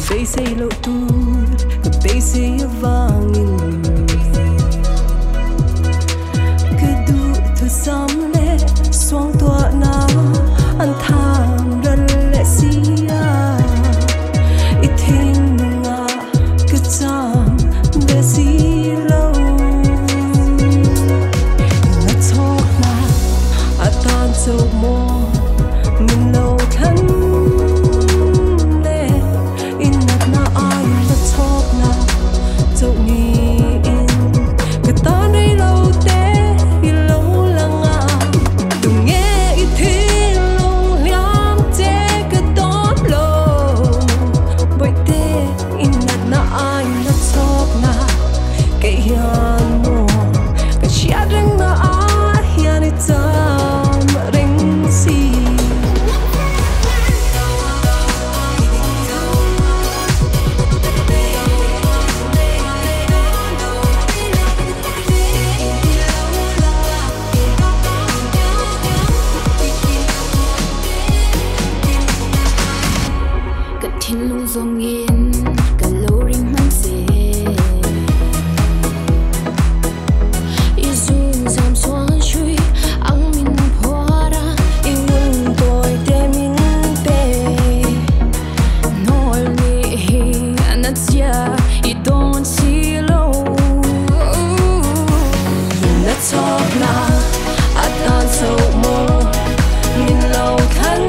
bay say lộ tút cái bay say vang in cứ du thu sam lệ xoang tua na anh tham đơn lệ xia ít hình nga cứ chạm để xi lâu Nachhawkna a tan châu mô mình lâu thân lệ in nát na ai Nachhawkna châu ni in cái ta đây lâu té đi lâu lăng à đừng nghe ít thi lòng liam té cái đó lâu bởi té in nát na ai Nachhawkna cái hiền mồ cái chia rừng na ai hiền đi chăm rừng si cái thiên lung dòng yên cái lâu ring mang xe yêu dung dòng xoan chui ang min phora yêu tôi để min bê nói mi anh chia i don't see low Nachhawkna a tan châu mô mình lâu thân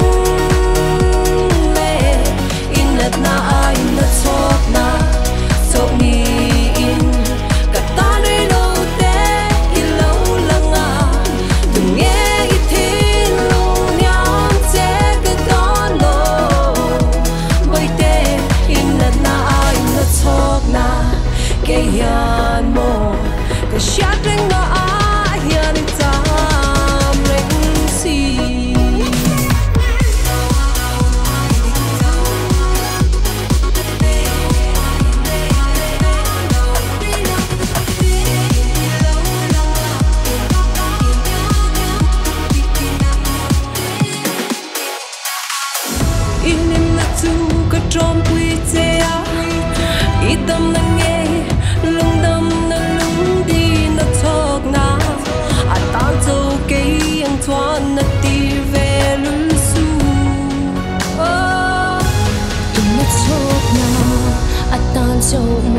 lệ in nát na ai Nachhawkna châu ni in cả ta đây lâu té đi lâu lăng à đừng nghe ít thi lòng nhắm té cái đó lâu bởi té in nát na ai Nachhawkna cái hiền mồ cái sát rừng na ai hiền đi chăm rừng si Hlimi na tu ka Zothanpuii tea I tâm na nghe lung đâm na lung đi Nachhawkna a tan châu cây anh thoan na ti về lung su Nachhawkna a tan châu